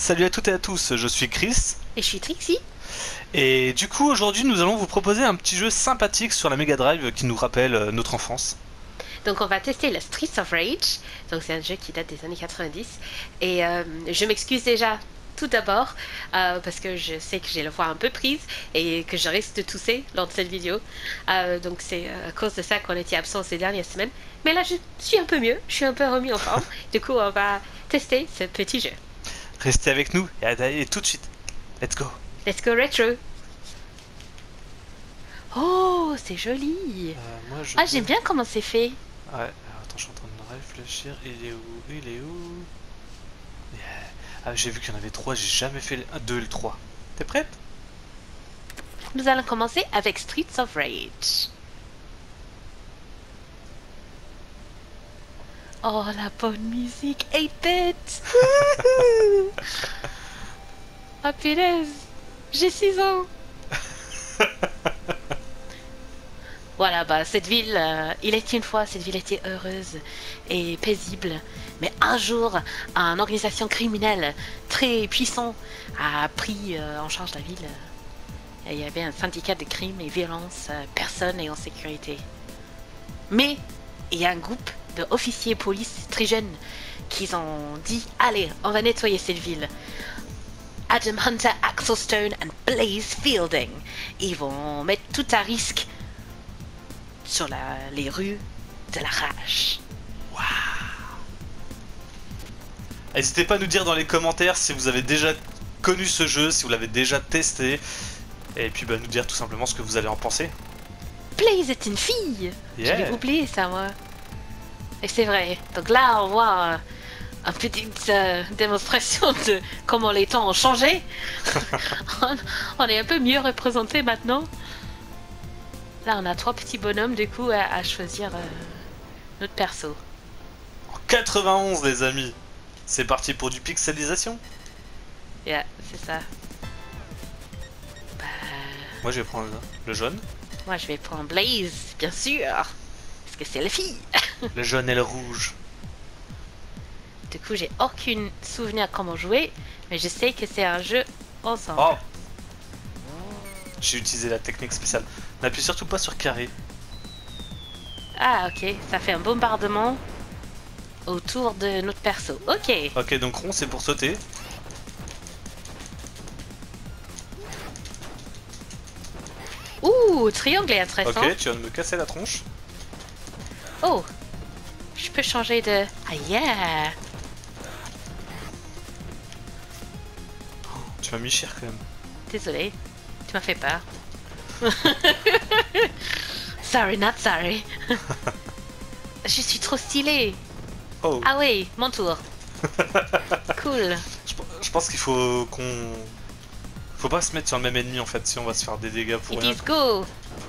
Salut à toutes et à tous, je suis Chris. Et je suis Trixie. Et du coup aujourd'hui nous allons vous proposer un petit jeu sympathique sur la Mega Drive qui nous rappelle notre enfance. Donc on va tester le Streets of Rage. Donc c'est un jeu qui date des années 90. Et je m'excuse déjà tout d'abord parce que je sais que j'ai la voix un peu prise et que je risque de tousser lors de cette vidéo. Donc c'est à cause de ça qu'on était absent ces dernières semaines. Mais là je suis un peu mieux, je suis un peu remis en forme. Du coup on va tester ce petit jeu. Restez avec nous et tout de suite. Let's go. Let's go retro. Oh, c'est joli. Moi je... Ah, j'aime bien comment c'est fait. Ouais, alors, attends, je suis en train de réfléchir. Il est où? Il est où? Yeah. Ah, j'ai vu qu'il y en avait 3, j'ai jamais fait le 2 et le 3. T'es prête? Nous allons commencer avec Streets of Rage. Oh, la bonne musique 8-bit. Oh punaise, j'ai 6 ans. Voilà, bah cette ville, il était une fois, cette ville était heureuse et paisible. Mais un jour, une organisation criminelle très puissante a pris en charge la ville. Et il y avait un syndicat de crimes et violence, personne n'est en sécurité. Mais il y a un groupe d'officiers police très jeunes qui ont dit « Allez, on va nettoyer cette ville ». Adam Hunter, Axel Stone et Blaze Fielding. Ils vont mettre tout à risque sur les rues de la rage. Waouh. N'hésitez pas à nous dire dans les commentaires si vous avez déjà connu ce jeu, si vous l'avez déjà testé. Et puis bah, nous dire tout simplement ce que vous allez en penser. Blaze est une fille. Yeah. J'avais oublié ça, moi. Et c'est vrai. Donc là, on voit une petite démonstration de comment les temps ont changé. On est un peu mieux représenté maintenant. Là, on a 3 petits bonhommes, du coup, à choisir notre perso. En 91, les amis. C'est parti pour du pixelisation. Yeah, c'est ça. Bah, Moi, je vais prendre le jaune. moi, je vais prendre Blaze, bien sûr. Parce que c'est la fille. Le jaune et le rouge. Du coup, j'ai aucun souvenir comment jouer. Mais je sais que c'est un jeu ensemble. Oh! J'ai utilisé la technique spéciale. N'appuie surtout pas sur carré. Ah, ok. Ça fait un bombardement autour de notre perso. Ok. Ok, donc rond, c'est pour sauter. Ouh, triangle est intéressant. Ok, tu viens de me casser la tronche. Oh, je peux changer de... Ah, yeah. Tu m'as mis cher quand même. Désolé, tu m'as fait peur. Sorry, not sorry. Je suis trop stylée. Oh! Ah oui, mon tour. Cool. Je pense qu'il faut qu'on... Faut pas se mettre sur le même ennemi en fait, si on va se faire des dégâts pour It rien. is go.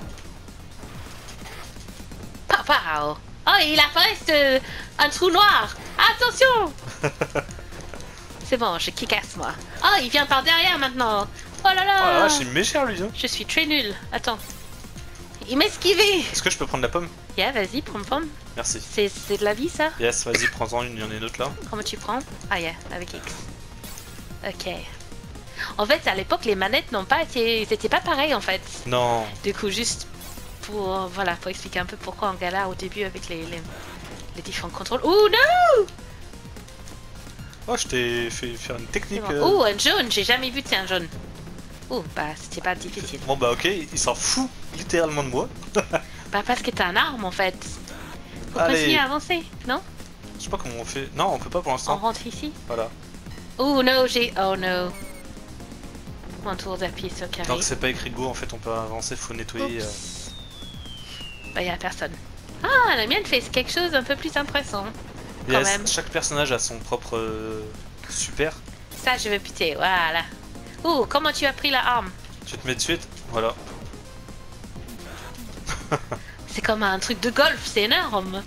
Pow pow. Oh, il apparaît un trou noir. Attention. C'est bon, je kickasse moi. Oh, il vient par derrière maintenant. Oh là Oh là là. là, c'est méchant lui hein. Je suis très nulle. Attends. Il m'a esquivé. Est-ce que je peux prendre la pomme? Yeah, vas-y, prends pomme. Merci. C'est de la vie ça? Yes, vas-y, prends-en une, il y en a une autre là. Comment tu prends? Ah yeah, avec X. Ok. En fait, à l'époque, les manettes n'ont pas été... C'était pas pareil en fait. Non. Du coup, juste pour... Voilà, pour expliquer un peu pourquoi on galère au début avec les différents contrôles. Oh non! Oh, je t'ai fait faire une technique. Bon. Oh, un jaune, j'ai jamais vu de un jaune. Oh, bah c'était pas difficile. Bon bah ok, il s'en fout littéralement de moi. Bah parce que t'as un arme en fait. Faut Allez. continuer à avancer, non? Je sais pas comment on fait. Non, on peut pas pour On l'instant. rentre ici. Voilà. Oh non, j'ai... Oh no. Mon tour d'appuyer sur carré. Donc c'est pas écrit go en fait, on peut avancer, faut nettoyer. Oups. Bah y a personne. Ah, la mienne fait quelque chose d'un peu plus intéressant. Quand Yes, même. chaque personnage a son propre super. Ça, je vais buter, voilà. Oh, comment tu as pris la arme? Tu te mets de suite, voilà. C'est comme un truc de golf, c'est énorme.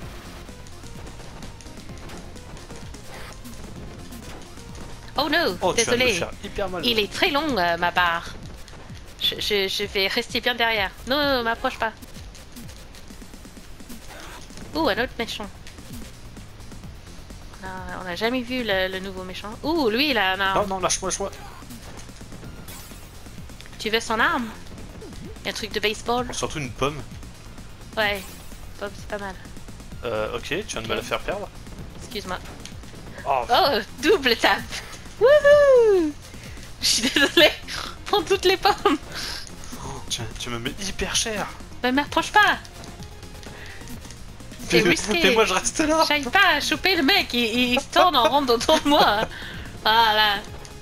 Oh no, Oh, tu viens de me désolé. faire hyper mal. Il est très long, ma barre. Je vais rester bien derrière. Non, non, m'approche pas. Oh, un autre méchant. On n'a jamais vu le nouveau méchant. Ouh, lui, il a un arme. Non, non, lâche-moi, lâche-moi. Tu veux son arme? Un truc de baseball? Surtout une pomme. Ouais, pomme, c'est pas mal. Ok, tu viens de me la faire perdre. Excuse-moi. Oh, Oh, double tape. Wouhou! Je suis désolée. Prends toutes les pommes. tu me mets hyper cher. Mais m'approche pas. C'est risqué. Mais moi je reste là. J'arrive pas à choper le mec. Il se tourne en rond autour de moi. Voilà.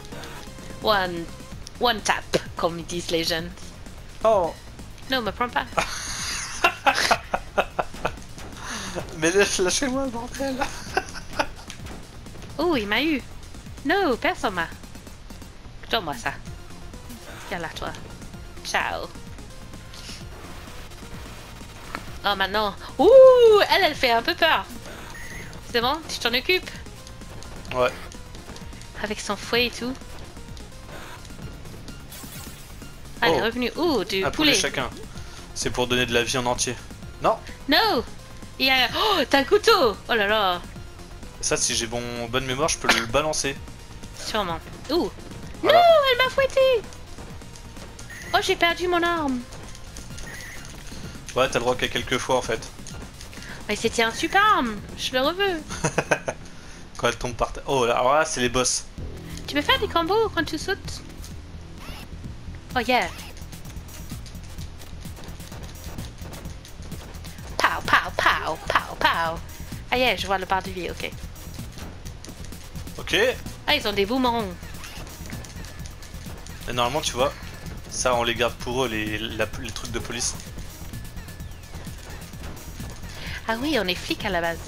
One tap, comme ils disent les jeunes. Oh. Non, me prends pas. Mais lâchez-moi, bordel. Oh, il m'a eu. Non, personne m'a. Donne-moi ça. Viens là, toi. Ciao. Oh, maintenant. Ouh, elle fait un peu peur. C'est bon, tu t'en occupes? Ouais. Avec son fouet et tout. Ah, elle est Oh. revenue. Ouh, du Un poulet. poulet chacun. C'est pour donner de la vie en entier. Non. Non. Il y a... Oh, t'as un couteau. Oh là là. Ça, si j'ai bonne mémoire, je peux le balancer. Sûrement. Ouh. Voilà. Non, elle m'a fouetté. Oh, j'ai perdu mon arme. Ouais, t'as le droit qu'à quelques fois en fait. Mais c'était un super arme. Je le reveux. Quand elle tombe par terre. Oh là, alors là, c'est les boss. Tu peux faire des combos quand tu sautes? Oh yeah. Pow, pow, pow, pow, pow. Ah yeah, je vois le bar de vie, ok. Ok. Et Ah, ils ont des boomerangs. normalement, tu vois, ça, on les garde pour eux, les trucs de police. Ah oui, on est flics à la base.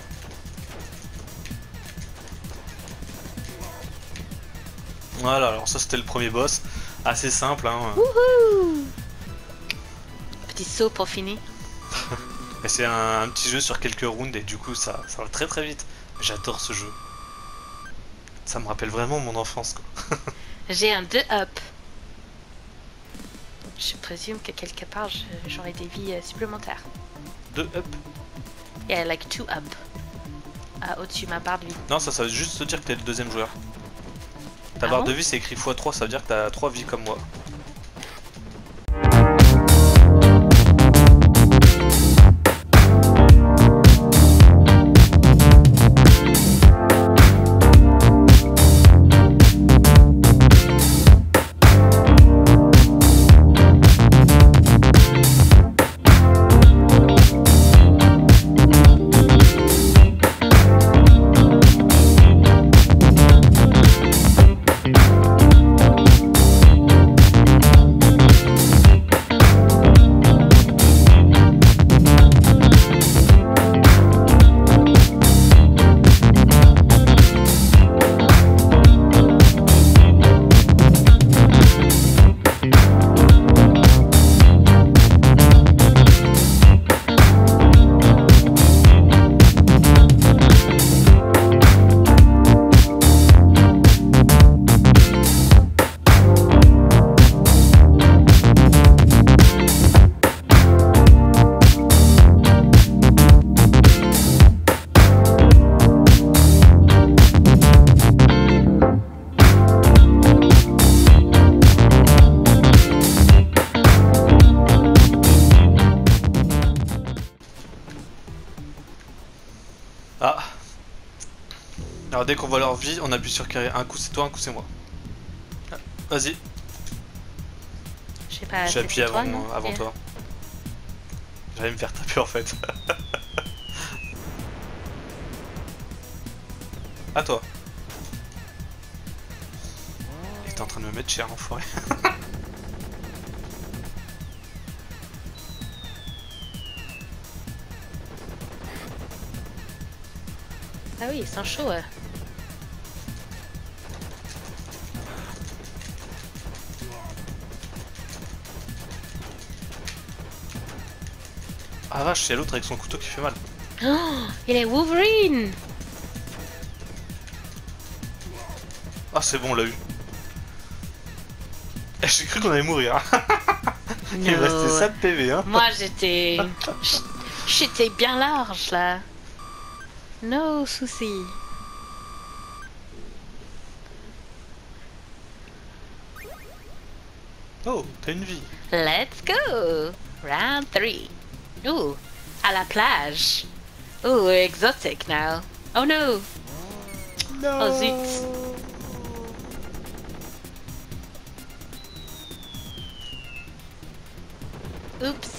Voilà, alors ça, c'était le premier boss. Assez simple, hein. Wouhou! Petit saut pour finir. Et c'est un petit jeu sur quelques rounds et du coup, ça va très très vite. J'adore ce jeu. Ça me rappelle vraiment mon enfance, quoi. J'ai un 2 up. Je présume que quelque part j'aurai des vies supplémentaires. 2 up. Yeah, like 2 up. Ah, au-dessus ma barre de vie. Non, ça veut juste te dire que t'es le deuxième joueur. Ta Ah barre bon? de vie, c'est écrit x3, ça veut dire que t'as 3 vies comme moi. Ah. Alors dès qu'on voit leur vie, on appuie sur carré. Un coup c'est toi, un coup c'est moi. Ah, vas-y, Je sais pas. j'ai c'est appuyé toi, avant, non? avant Yeah. toi. J'allais me faire taper en fait. À toi. Et t'es en train de me mettre cher, enfoiré. Ah oui, ils sont chauds. Ah vache, il y a l'autre avec son couteau qui fait mal. Oh, il est Wolverine. Ah c'est bon, on l'a eu. Eh, j'ai cru qu'on allait mourir. Il me restait 7 PV, hein. Moi, j'étais bien large là. No souci. Oh, t'as une vie. Let's go! Round 3. Ooh, à la plage. Ooh, exotic now. Oh no! Non. Oh zut! Oups!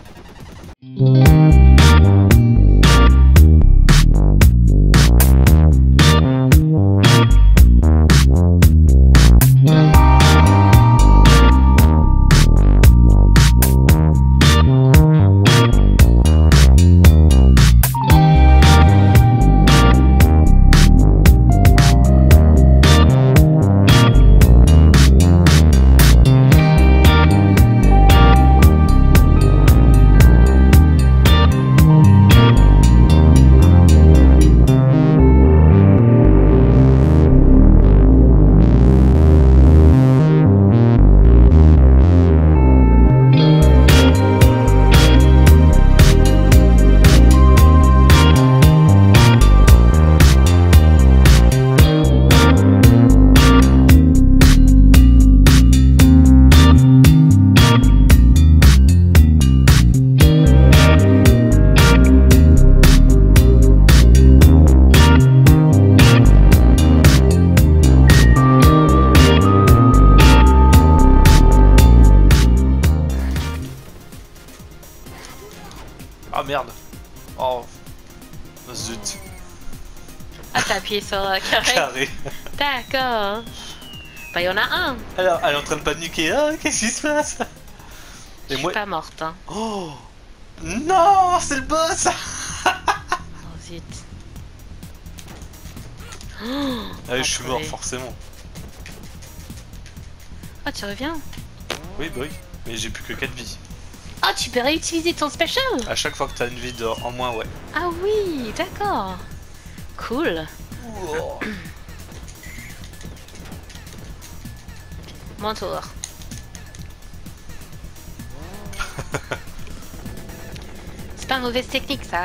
Ah merde. Oh. Zut. Ah, t'as appuyé sur carré? Carré. D'accord. Bah, y'en a un. Alors, elle est en train de paniquer. Ah, qu'est-ce qui se passe? Je suis pas morte, hein. Oh non, c'est le boss. Oh zut. Oh, Ah oui, je suis mort enculé. forcément. Oh, tu reviens? Oui, bah oui. Mais j'ai plus que 4 vies. Oh, tu peux réutiliser ton special? À chaque fois que t'as une vie en moins, ouais. Ah oui, d'accord. Cool. Oh. Mon tour. C'est pas une mauvaise technique, ça.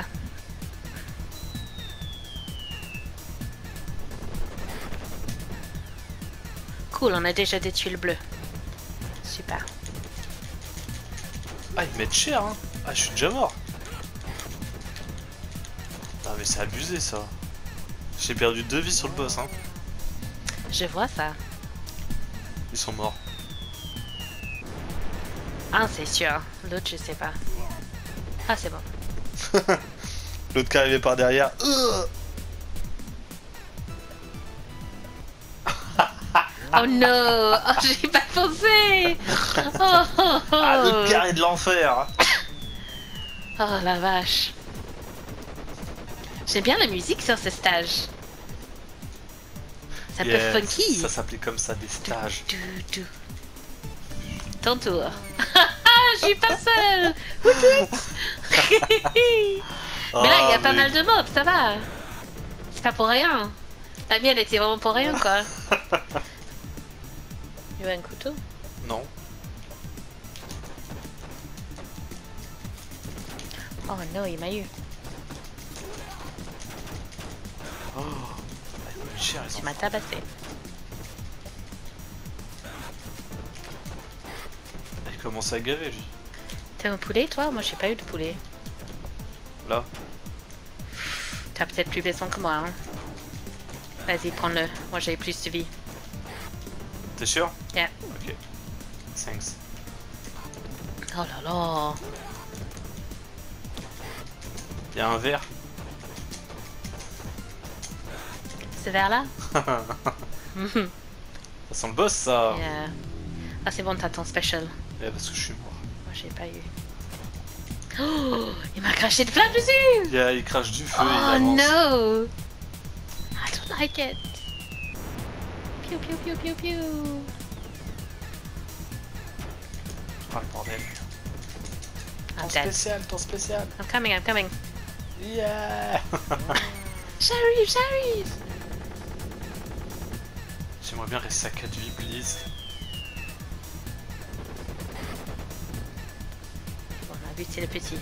Cool, on a déjà détruit le bleu. Super. Ah, ils mettent cher, hein. Ah, je suis déjà mort. Ah, mais c'est abusé, ça. J'ai perdu 2 vies sur le boss, hein. Je vois ça. Ils sont morts. Ah, c'est sûr. L'autre, je sais pas. Ah, c'est bon. L'autre qui arrivait par derrière. Oh non! Oh, j'ai pas pensé! Oh, oh, oh. Ah, le carré de l'enfer. Oh la vache! J'aime bien la musique sur ce stage. C'est un peu funky. Ça s'appelait comme ça, des stages. Du. Ton tour. Je suis pas seule! Mais là, il y a pas mal de mobs, ça va. C'est pas pour rien. La mienne était vraiment pour rien, quoi. Il y a un couteau? Non. Oh non, il m'a eu. Oh. Cher, les Tu m'as enfants. tabassé. Il commence à gaver, lui. T'as un poulet, toi? Moi, j'ai pas eu de poulet. Là. T'as peut-être plus besoin que moi, hein. Vas-y, prends-le. Moi, j'ai plus de vie. T'es sûr? Yeah. Ok. Thanks. Oh là là. Il y a un verre. Ce verre-là? Ça sent le boss, ça. Yeah. Ah, c'est bon, t'as ton special. Eh, parce que je suis mort. Moi, j'ai pas eu. Oh, il m'a craché de flamme dessus! Il crache du feu, il Oh avance. no! I don't like it. Piou piou piou piou piou. Ah, le bordel. I'm Ton dead. spécial, ton spécial. I'm coming, I'm coming. Yeah. J'arrive! J'aimerais bien rester à 4 vies, please. Bon, ma but c'est le petit.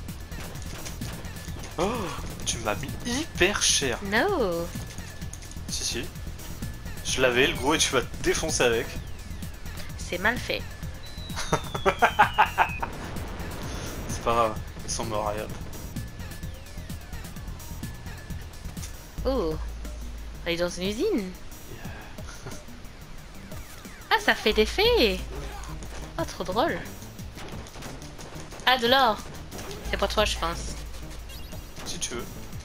Oh, tu m'as mis hyper cher. No! Si, si. Je l'avais, le gros, et tu vas te défoncer avec. C'est mal fait. C'est pas grave, ils sont morts, allez hop. Oh, on est dans une usine. Ah, ça fait des fées. Oh, trop drôle. Ah, de l'or. C'est pour toi, je pense. Si tu veux.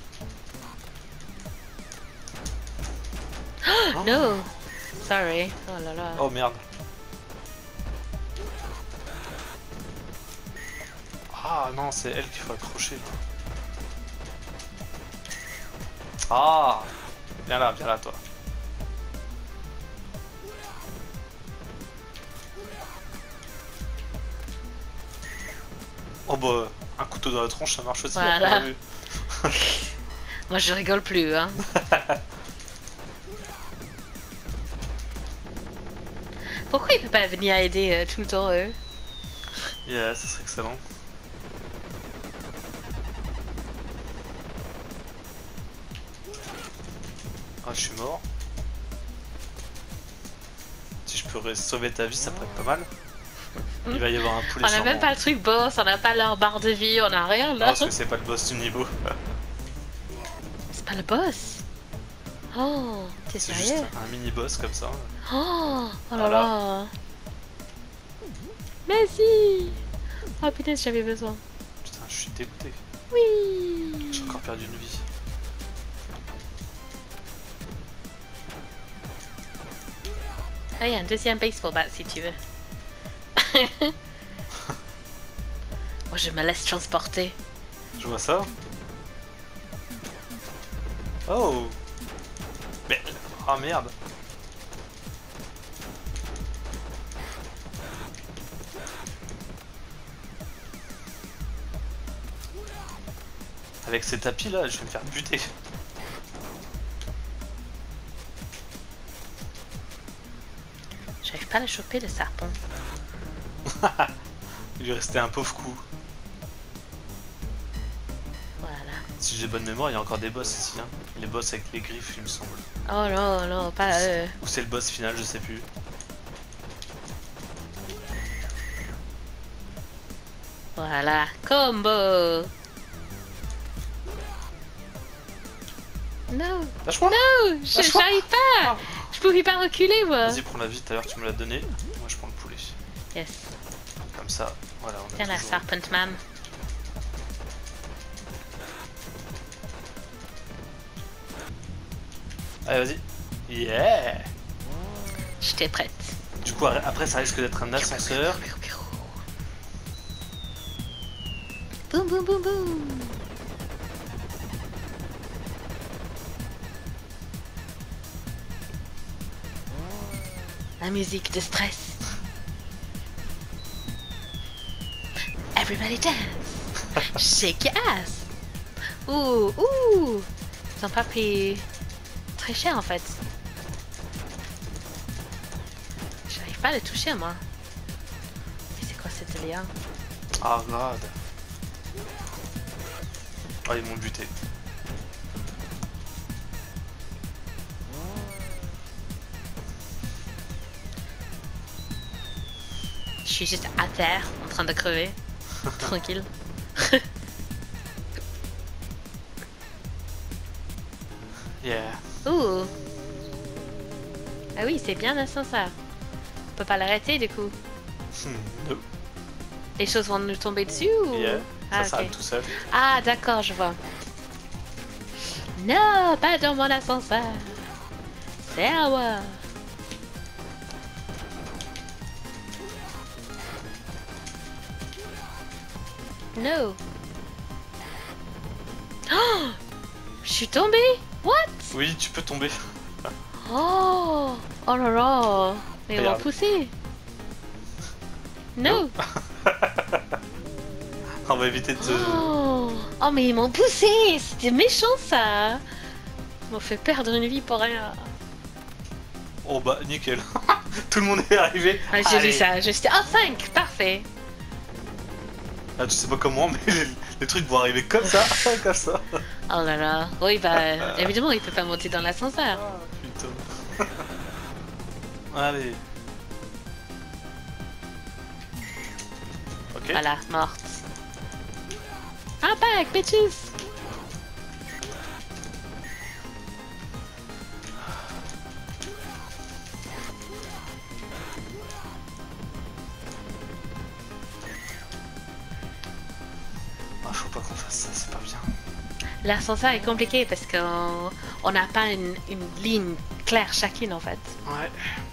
Oh, no. Sorry. Oh là là. Oh merde. Ah non, c'est elle qu'il faut accrocher. Là. Ah, viens là, toi. Oh bah, un couteau dans la tronche, ça marche aussi. Voilà. Hein, Moi, je rigole plus, hein. Pourquoi il peut pas venir aider tout le temps, eux? yeah, ça serait excellent. Ah, je suis mort. Si je peux sauver ta vie, ça pourrait être pas mal. Il va y avoir un poulet On a sur même moi. pas le truc boss, on a pas leur barre de vie, on a rien Non, là. parce que c'est pas le boss du niveau. C'est pas le boss. Oh, t'es C'est sérieux? juste un mini-boss comme ça. Oh, oh là Voilà. là. Merci. Oh putain, j'avais besoin. Putain, je suis dégoûté. Oui. J'ai encore perdu une vie. Ah, il y a un deuxième baseball bat si tu veux. Moi, je me laisse transporter. Je vois ça. Oh. Mais... Ah merde. Avec ces tapis là, je vais me faire buter. J'arrive pas à le choper, le serpent. Il lui restait un pauvre coup. Voilà. Si j'ai bonne mémoire, il y a encore des boss ici. Hein. Les boss avec les griffes, il me semble. Oh non, non, pas eux. Ou c'est le boss final, je sais plus. Voilà, combo. Non, Lâche-moi. non, Lâche-moi. j'arrive pas. Je pouvais pas reculer, moi. Vas-y, prends la vie, tout à l'heure tu me l'as donné. Moi je prends le poulet. Yes. Comme ça, voilà, on a Tiens la toujours... Serpent Man. Allez, vas-y. Yeah. J'étais prête. Du coup, après, ça risque d'être un ascenseur. Boum, boum, boum, boum. La musique de stress. Everybody dance. Shake your ass. Ouh, ouh. Ils ont pas pris très cher en fait. J'arrive pas à le toucher moi. Mais c'est quoi ce délire? Ah, God. Oh, ils m'ont buté. Je suis juste à terre en train de crever. Tranquille. Yeah. Ouh. Ah oui, c'est bien l'ascenseur. On peut pas l'arrêter du coup. No. Les choses vont nous tomber dessus ou... Yeah. Ah, Ça s'arrête ok. tout seul. Ah, d'accord, je vois. Non, pas dans mon ascenseur. C'est à moi. No. Oh, je suis tombée. What? Oui, tu peux tomber. Oh, oh là là. Mais ils m'ont Regarde. poussé. No. On va éviter de te... Oh, oh mais ils m'ont poussé. C'était méchant ça. Ils m'ont fait perdre une vie pour rien. Oh bah, nickel. Tout le monde est arrivé. Ah, j'ai Allez. vu ça. Je suis... Oh, 5. Parfait. Ah, tu sais pas comment, mais les trucs vont arriver comme ça, comme ça. Oh là là. Oui, bah, évidemment, il peut pas monter dans l'ascenseur. Ah, putain. Allez. Voilà, morte. I'm back, bitches! Ah, faut pas qu'on fasse ça, c'est pas bien. L'ascenseur est compliqué parce qu'on n'a pas une ligne claire chacune en fait. Ouais.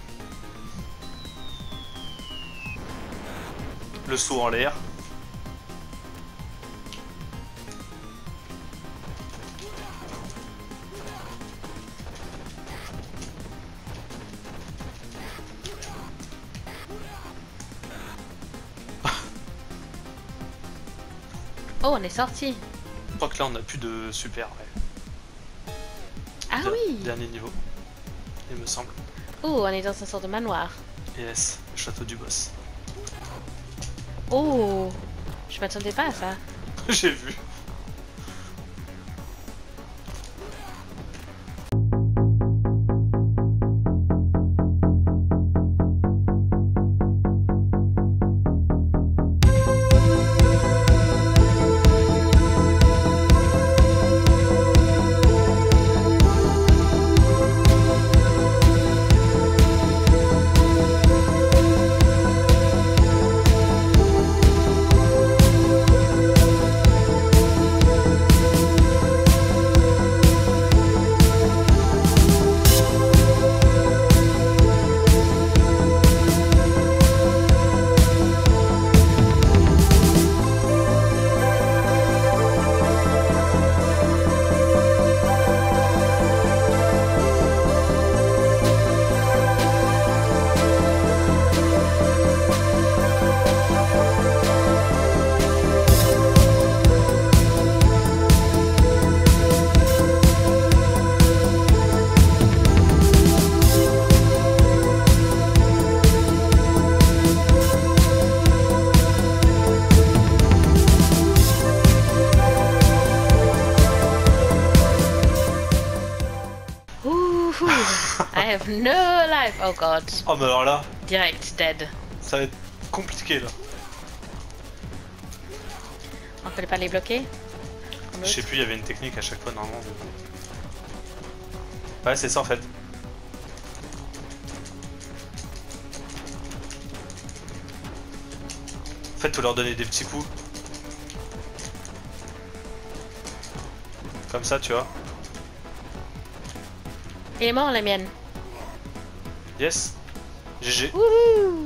Le saut en l'air. Oh, on est sorti. Je crois que là on a plus de super, ouais. Ah oui. Dernier niveau, il me semble. Oh, on est dans une sorte de manoir. Yes, le château du boss. Oh, je m'attendais pas à ça. J'ai vu. I have no life. Oh god. Oh mais alors là, Direct, dead. ça va être compliqué là. On peut pas les bloquer? Je sais plus, il y avait une technique à chaque fois normalement. Ouais, c'est ça en fait. En fait, faut leur donner des petits coups. Comme ça, tu vois. Il est mort la mienne. Yes. GG. Wouhou!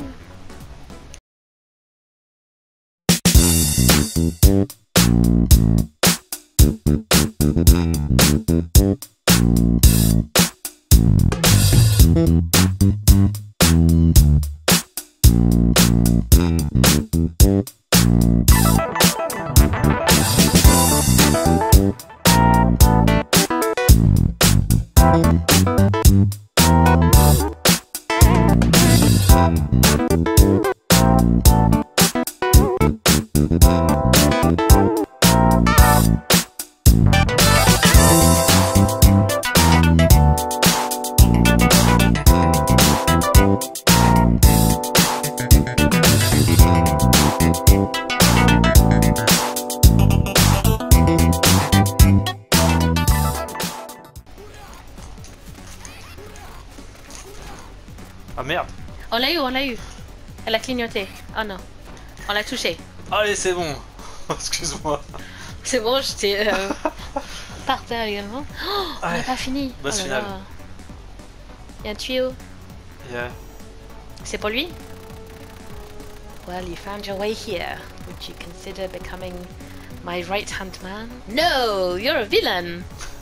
Ah merde. On l'a eu, on l'a eu. Elle a clignoté. Oh non. On l'a touché. Allez, c'est bon. Excuse-moi. C'est bon, j'étais par terre également. Oh, on n'a Ouais. pas fini. Boss Oh là final. là. Il y a un tuyau. Yeah. C'est pour lui? Well, you found your way here. Would you consider becoming my right-hand man? No, you're a villain.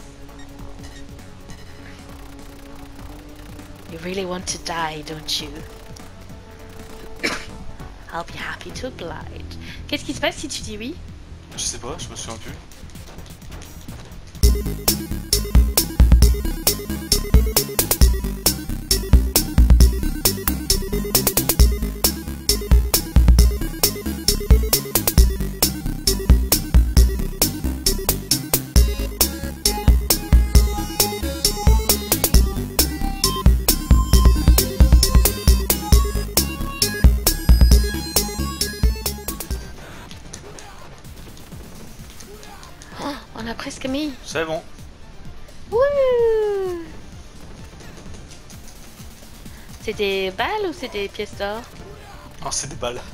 You really want to die, don't you? I'll be happy to oblige. Qu'est-ce qui se passe si tu dis oui? Je sais pas, je me souviens plus. On a presque mis. C'est bon. Wouh! C'est des balles ou c'est des pièces d'or? Oh, c'est des balles.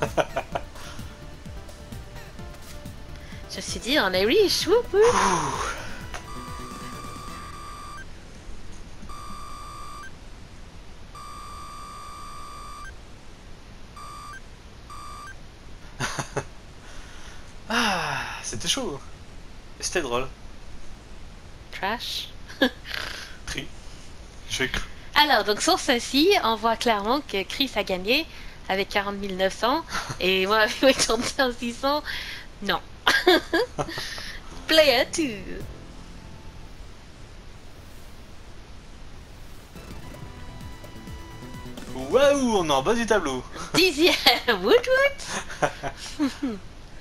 Je me suis dit, on est riche. Wouh, wouh. Ah, c'était chaud. Et c'était drôle. Trash. Tri. Je vais... Alors, donc sur ceci, on voit clairement que Chris a gagné avec 40 900 et moi avec 31 600. Non. Player 2. Waouh, on est en bas du tableau. 10e. Woot woot.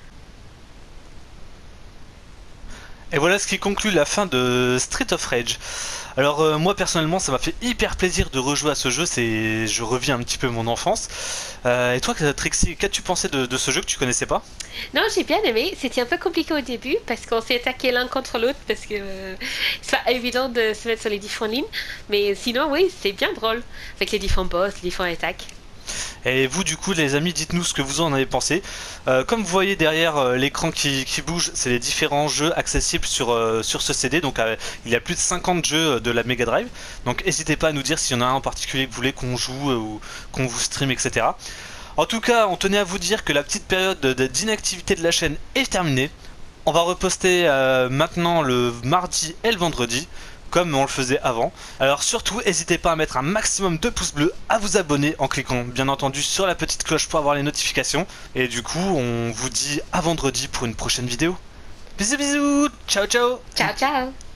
Et voilà ce qui conclut la fin de Street of Rage. Alors moi personnellement ça m'a fait hyper plaisir de rejouer à ce jeu, je revis un petit peu mon enfance. Et toi Trixie, qu'as-tu pensé de ce jeu que tu connaissais pas? Non, j'ai bien aimé. C'était un peu compliqué au début parce qu'on s'est attaqué l'un contre l'autre parce que c'est pas évident de se mettre sur les différentes lignes. Mais sinon, oui, c'est bien drôle avec les différents boss, les différentes attaques. Et vous du coup les amis, dites-nous ce que vous en avez pensé. Comme vous voyez derrière l'écran qui bouge, c'est les différents jeux accessibles sur ce CD. Donc il y a plus de 50 jeux de la Mega Drive. Donc n'hésitez pas à nous dire s'il y en a un en particulier que vous voulez qu'on joue ou qu'on vous stream, etc. En tout cas, on tenait à vous dire que la petite période d'inactivité de la chaîne est terminée. On va reposter maintenant le mardi et le vendredi, comme on le faisait avant. Alors surtout, n'hésitez pas à mettre un maximum de pouces bleus, à vous abonner en cliquant bien entendu sur la petite cloche pour avoir les notifications. Et du coup, on vous dit à vendredi pour une prochaine vidéo. Bisous bisous, ciao ciao. Ciao, ciao.